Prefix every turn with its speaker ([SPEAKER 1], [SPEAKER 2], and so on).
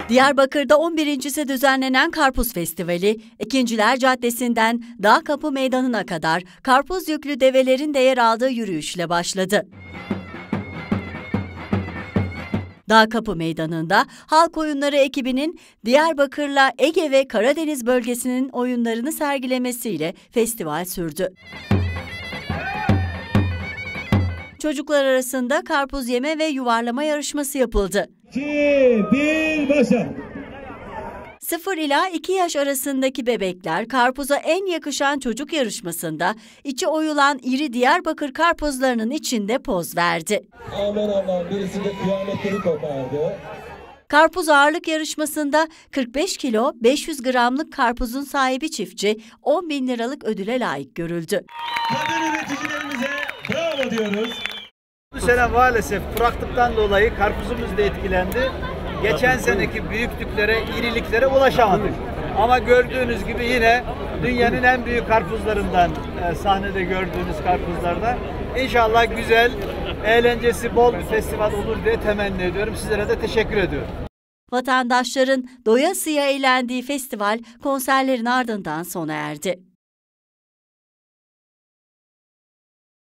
[SPEAKER 1] Diyarbakır'da 11.'si düzenlenen Karpuz Festivali, Ekinciler Caddesi'nden Dağ Kapı Meydanı'na kadar karpuz yüklü develerin de yer aldığı yürüyüşle başladı. Dağ Kapı Meydanı'nda halk oyunları ekibinin Diyarbakır'la Ege ve Karadeniz bölgesinin oyunlarını sergilemesiyle festival sürdü. Çocuklar arasında karpuz yeme ve yuvarlama yarışması yapıldı.
[SPEAKER 2] 2-1 başla.
[SPEAKER 1] 0 ila 2 yaş arasındaki bebekler karpuza en yakışan çocuk yarışmasında içi oyulan iri Diyarbakır karpuzlarının içinde poz verdi.
[SPEAKER 2] Aman aman, birisi de kıyametleri kopardı.
[SPEAKER 1] Karpuz ağırlık yarışmasında 45 kilo 500 gramlık karpuzun sahibi çiftçi 10.000 liralık ödüle layık görüldü.
[SPEAKER 2] Kadın üreticilerimize bravo diyoruz.
[SPEAKER 3] Bu sene maalesef kuraklıktan dolayı karpuzumuz da etkilendi. Geçen seneki büyüklüklere, iriliklere ulaşamadık. Ama gördüğünüz gibi yine dünyanın en büyük karpuzlarından sahnede gördüğünüz karpuzlarda. İnşallah güzel, eğlencesi bol bir festival olur diye temenni ediyorum. Sizlere de teşekkür ediyorum.
[SPEAKER 1] Vatandaşların doyasıya eğlendiği festival konserlerin ardından sona erdi.